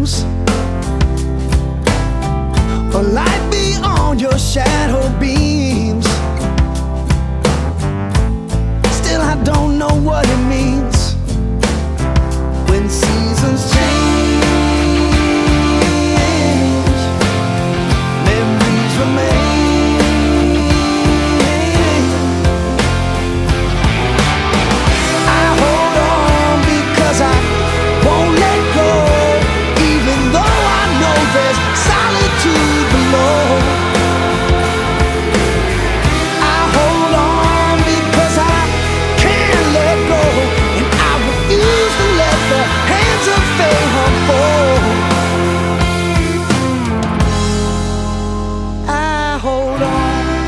dreams, a light beyond your shadow beams. Still I don't know what it means when seasons change, memories remain. I hold on because I won't let go, even though I know there's solitude below. I hold on because I can't let go, and I refuse to let the hands of fate unfold. I hold on.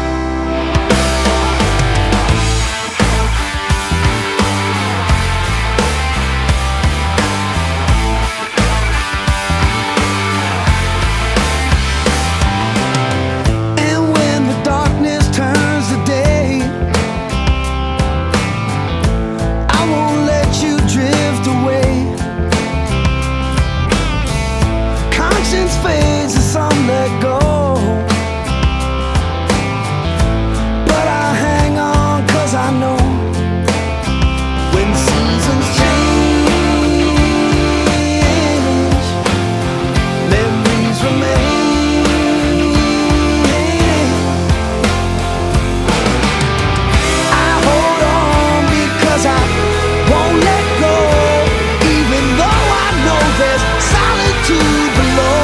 Fades and some let go, but I hang on 'cause I know when seasons change, memories remain. I hold on because I won't let go, even though I know there's solitude below.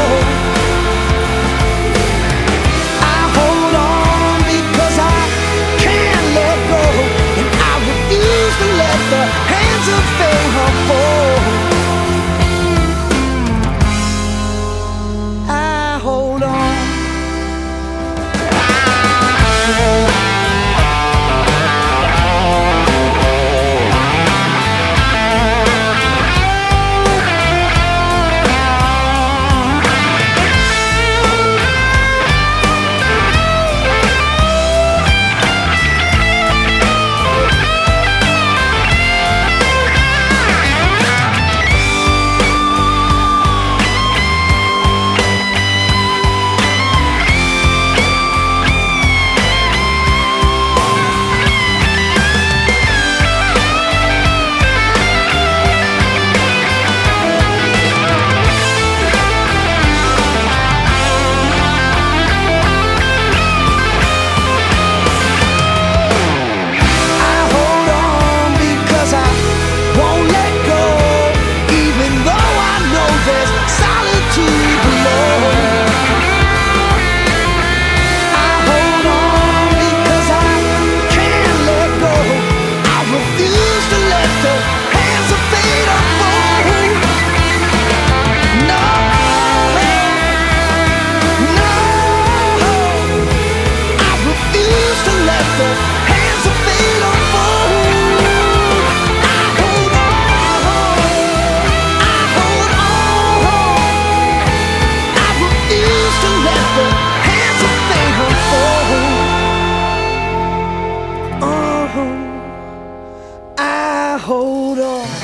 I hold on.